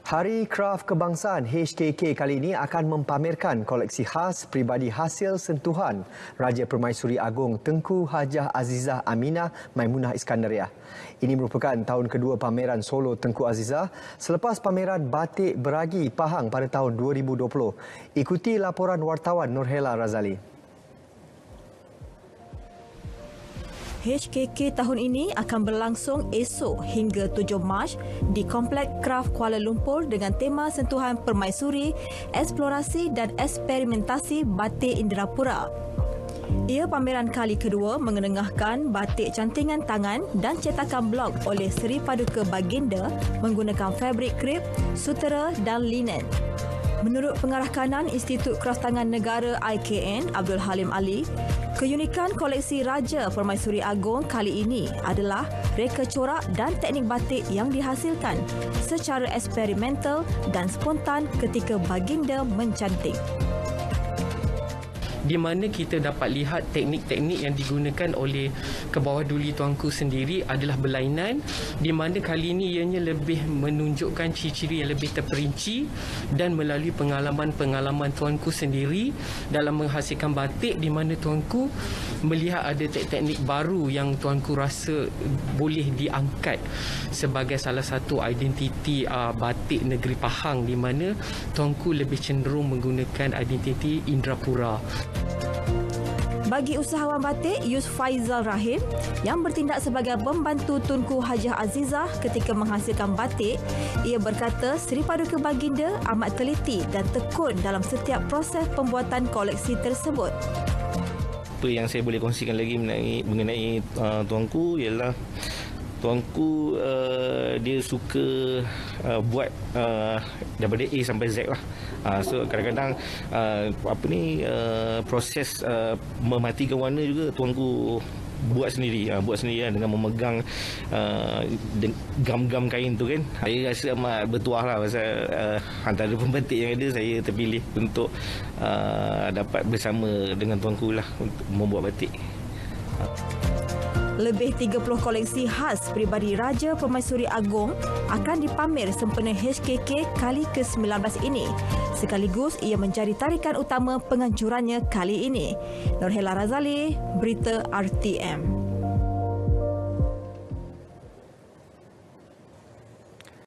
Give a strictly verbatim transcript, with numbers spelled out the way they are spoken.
Hari Kraf Kebangsaan H K K kali ini akan mempamerkan koleksi khas peribadi hasil sentuhan Raja Permaisuri Agong Tengku Hajah Azizah Aminah Maimunah Iskandariah. Ini merupakan tahun kedua pameran solo Tengku Azizah selepas pameran Batik Beragi Pahang pada tahun dua ribu dua puluh. Ikuti laporan wartawan Nurhela Razali. H K K tahun ini akan berlangsung esok hingga tujuh Mac di Kompleks Kraf Kuala Lumpur dengan tema sentuhan permaisuri, eksplorasi dan eksperimentasi batik Indrapura. Ia pameran kali kedua mengenengahkan batik cantingan tangan dan cetakan blok oleh Seri Paduka Baginda menggunakan fabrik krep, sutera dan linen. Menurut Pengarah Kanan Institut Kraftangan Negara I K N, Abdul Halim Ali, keunikan koleksi Raja Permaisuri Agong kali ini adalah reka corak dan teknik batik yang dihasilkan secara eksperimental dan spontan ketika baginda mencanting. Di mana kita dapat lihat teknik-teknik yang digunakan oleh Kebawah Duli Tuanku sendiri adalah berlainan, di mana kali ini ianya lebih menunjukkan ciri-ciri yang lebih terperinci dan melalui pengalaman-pengalaman Tuanku sendiri dalam menghasilkan batik, di mana Tuanku melihat ada teknik-teknik baru yang Tuanku rasa boleh diangkat sebagai salah satu identiti uh, batik negeri Pahang, di mana Tuanku lebih cenderung menggunakan identiti Indrapura. Bagi usahawan batik Yus Faizal Rahim yang bertindak sebagai pembantu Tunku Hajah Azizah ketika menghasilkan batik, ia berkata Seri Paduka Baginda amat teliti dan tekun dalam setiap proses pembuatan koleksi tersebut. Apa yang saya boleh kongsikan lagi mengenai, mengenai uh, Tuanku ialah Tuanku uh, dia suka uh, buat uh, daripada A sampai Z lah. Uh, so kadang-kadang uh, apa ni uh, proses uh, mematikan warna juga Tuanku buat sendiri, uh, buat sendiri uh, dengan memegang uh, gam-gam kain tu kan. Saya rasa amat bertuah lah pasal uh, antara pembatik yang ada saya terpilih untuk uh, dapat bersama dengan Tuanku lah untuk membuat batik. Uh. Lebih tiga puluh koleksi khas peribadi Raja Permaisuri Agong akan dipamer sempena H K K kali ke sembilan belas ini. Sekaligus ia menjadi tarikan utama penganjurannya kali ini. Nurhela Razali, Berita R T M.